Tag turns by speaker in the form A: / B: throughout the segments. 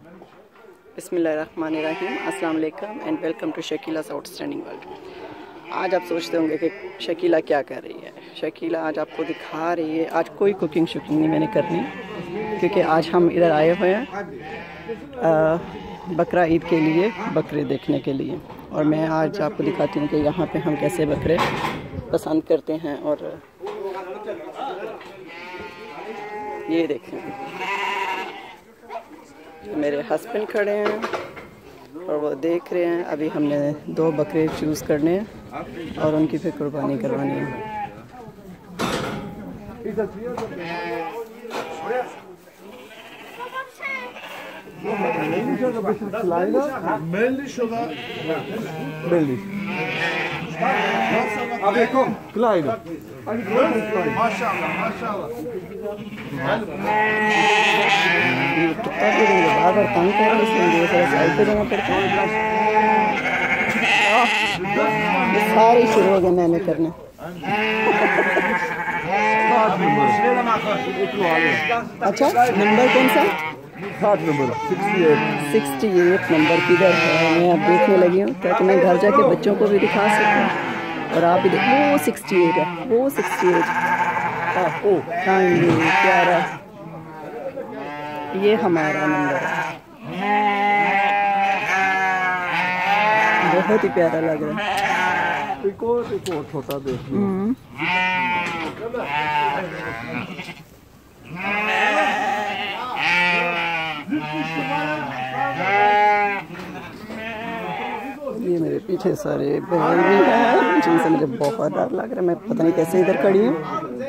A: बिस्मिल्लाहिर्रहमानिर्रहीम, अस्सलाम वालेकुम and welcome to Shakila's outstanding world. आज आप सोचते होंगे कि शकीला क्या कर रही है। शकीला आज आपको दिखा रही है, आज कोई कुकिंग शुकिंग नहीं मैंने करनी, क्योंकि आज हम इधर आए हुए हैं बकरा ईद के लिए, बकरे देखने के लिए। और मैं आज आपको दिखाती हूँ कि यहाँ पे हम कैसे बकरे पसंद करते हैं। और ये देखें, मेरे हस्बैंड खड़े हैं और वो देख रहे हैं। अभी हमने 2 बकरे चूज़ करने हैं और उनकी फिर कुर्बानी करवानी है।
B: Aber komm, kleiner.
A: बार बार तंग कर रहे इसलिए साइड पे जाना पड़ता है। सारी शुरू हो गए मैंने करना। अच्छा, नंबर कौन सा?
B: 60 नंबर
A: 68 नंबर किधर है? मैं अब देखने लगी हूँ ताकि मैं घर जाके बच्चों को भी दिखा सकूँ और आप भी देखो। वो 68 है, वो 68। हाँ ये प्यारा, ये हमारा नंबर है। बहुत ही प्यारा लग रहा है।
B: एक छोटा देख
A: ये मेरे पीछे सारे बैल भी हैं जिनसे मुझे बहुत डर लग रहा है। मैं पता नहीं कैसे इधर खड़ी हूँ।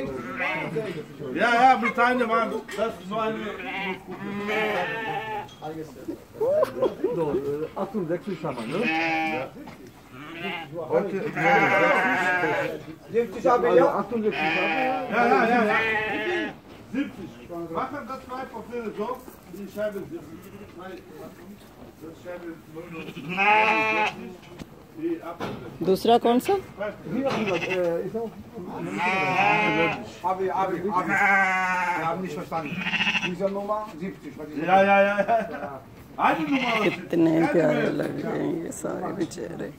A: दूसरा कौन सा? कितने प्यारे लग रहे हैं ये सारे बेचारे।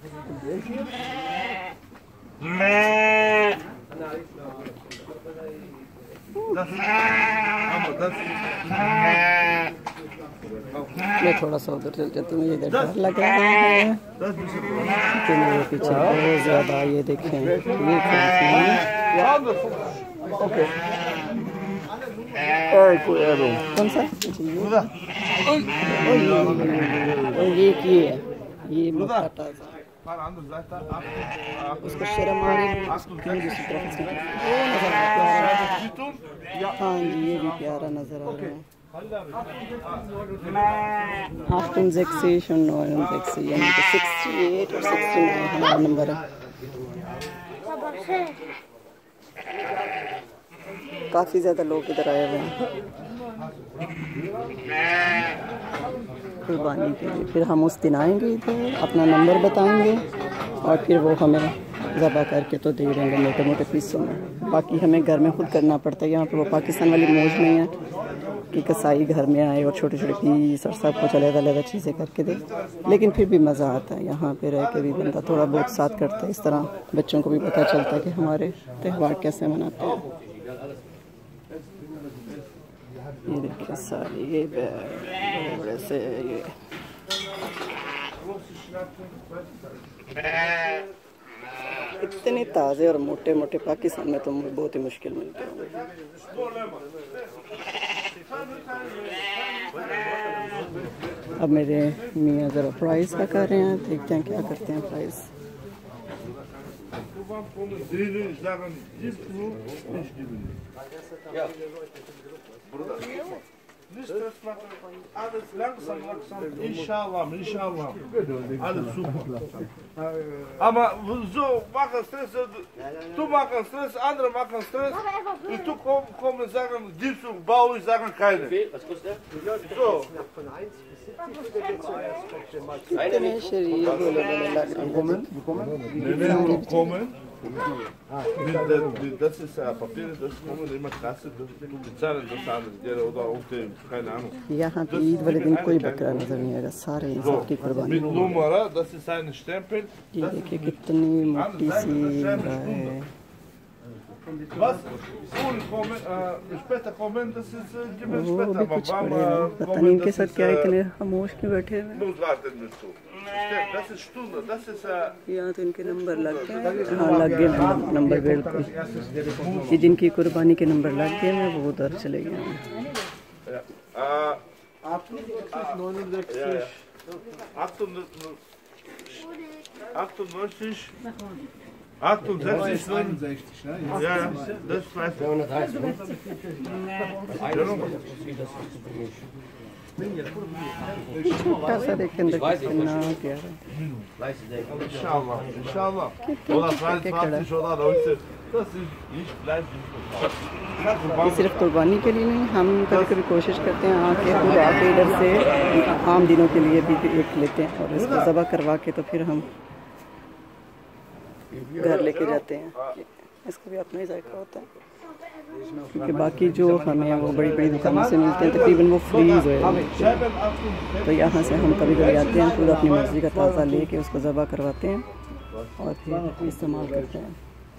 A: मैं थोड़ा सा उधर चल जाती हूँ, इधर डर लग रहा है कि मेरे पीछे बहुत ज़्यादा। ये देखें, ये कौन सा? ये उसको शर्म आ रही है, उसको क्यों दूसरी तरफ से? हाँ जी, ये भी प्यारा नजर आ रहा है। आफ्टर 68 और 69 हमारा नंबर है। काफ़ी ज़्यादा लोग इधर आए हुए हैं कुर्बानी के लिए। फिर हम उस दिन आएंगे इधर, अपना नंबर बताएंगे और फिर वो हमें ज़बा करके तो दे देंगे मोटे मोटे पीसों में। बाकी हमें घर में खुद करना पड़ता है। यहाँ पर वो पाकिस्तान वाली मौज नहीं है कि कसाई घर में आए और छोटे छोटे पीस और सब कुछ अलग अलग चीज़ें करके दे। लेकिन फिर भी मज़ा आता है, यहाँ पे रह के भी बंदा थोड़ा बहुत साथ करता है। इस तरह बच्चों को भी पता चलता है कि हमारे त्यौहार कैसे मनाते हैं। ये देखिए सारे ये बड़े बड़े से ये इतने ताज़े और मोटे मोटे पाकिस्तान में तो बहुत ही मुश्किल मिलते हैं। अब मेरे मियाँ ज़रा प्राइस का कर रहे हैं, देखते हैं क्या करते हैं price.
C: Nicht Stress machen, alles langsam, langsam. Inshallah, inshallah. Alles super. Aber so machen Stress, du machst Stress, andere machen Stress. Und du kommst und sagen, gibst du, baue ich, sagen keine. Was kostet der? So. Von 1 bis 70
A: कितने शरीर बोले बोले लग रहे हैं।
C: Kommen? Das ist Papier, das kann man immer Kasse, du bezahlen das alles, oder auf dem, keine Ahnung.
A: यहाँ पे ईद वाले दिन कोई बकरा नजर नहीं आएगा, सारे इंसान की कुर्बानी।
C: Mit Nummer, das ist ein Stempel.
A: ये देखिए कितनी मोटी सी है।
C: Was? Später kommen, das ist
A: वो भी कुछ पड़े हैं, पता नहीं इनके साथ क्या है, इतने खामोश क्यों बैठे हैं।
C: Muss warten dazu. Das ist Stunde, das ist
A: यहाँ तो इनके नंबर लग गए, हाँ लग गए नंबर बिल्कुल। ये जिनकी कुर्बानी के नंबर लग गए हैं वो उधर चले गए हैं।
C: 68, ne? Ja, das weiß ich.
A: छोटा सा देख अंदर कितना क्या है।
C: Inshallah, inshallah. Oder 22 oder 19. Das ist nicht gleich.
A: ये सिर्फ कुर्बानी के लिए नहीं, हम कभी कभी कोशिश करते हैं आके खुद आके इधर से आम दिनों के लिए भी एक लेते हैं और इसको ज़बह करवा के तो फिर हम घर लेके जाते हैं। इसका भी अपना ही जायका होता है, क्योंकि बाकी जो हमें वो बड़ी बड़ी दुकानों से मिलते हैं तकरीबन वो फ्रीज है, तो यहाँ से हम कभी कभी आते हैं खुद अपनी मर्जी का ताज़ा लेके उसको ज़बह करवाते हैं और फिर इस्तेमाल करते हैं।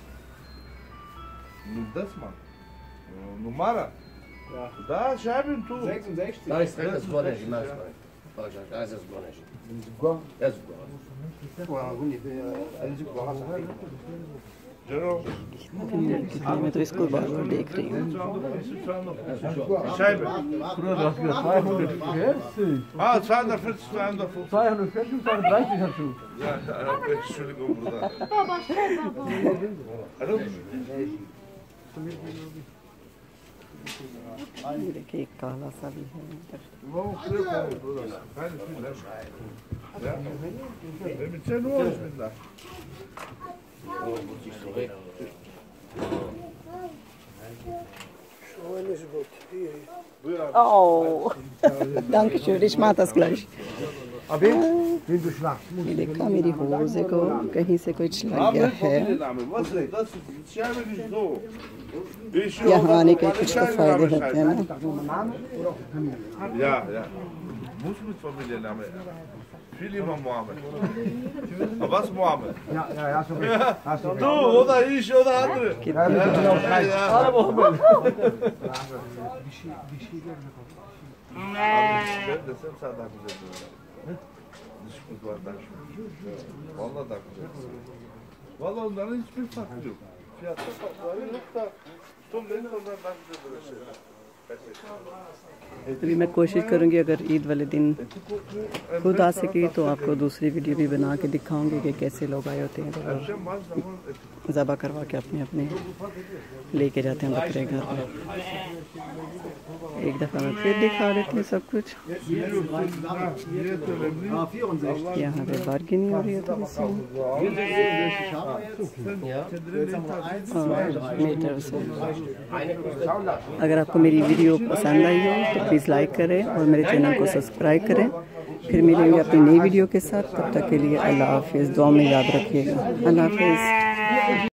C: Numara? Da, Scheiben tu.
D: 66. Da ist das Bonnet, ich mag es. Da ist das Bonnet. Das ist Bonnet.
A: मैं तो इसको बार बार देख रही हूँ।
C: Scheibe.
B: Bruder, das geht 240.
C: 240, 250.
B: 240, 230 hast du.
C: Ja, Entschuldigung, Bruder. Hallo?
A: ये देखिए एक काला सा भी है इधर।
C: Keine Fehler. Ja? Mit 10 Uhr ich bin da.
A: Oh, danke schön, ich mache das gleich।
B: अभी दिन दुश्मन
A: ये देखा मेरी होज़े को कहीं से कुछ लग गया है। यहाँ आने के कुछ तो फायदे होते हैं ना।
C: Ja, ja. Muss mit Familienname. Viel immer Mohammed. Aber was Mohammed?
B: Ja, so
C: Du oder ich oder andere.
B: Alle Mohammed.
C: Vallahi da güzel. Vallahi onların hiçbir farkı yok. Fiyatta farkları yok da tüm renk ondan daha güzel böyle şeyler.
A: अभी मैं कोशिश करूँगी अगर ईद वाले दिन खुद आ सकी तो आपको दूसरी वीडियो भी बना के दिखाऊंगी कि कैसे लोग आए होते हैं और ज़बह करवा के अपने अपने लेके जाते हैं बकरे घर में। एक दफ़ा मैं फिर दिखा देती हूँ सब कुछ। यहाँ पे बार्गेनिंग हो रही है थोड़ी सी और मेरी तरफ से अगर आपको मेरी वीडियो पसंद आई हो तो प्लीज़ लाइक करें और मेरे चैनल को सब्सक्राइब करें। फिर मिलेंगे अपनी नई वीडियो के साथ, तब तक के लिए अल्लाह हाफिज़। दुआ में याद रखिएगा। अल्लाह हाफिज़।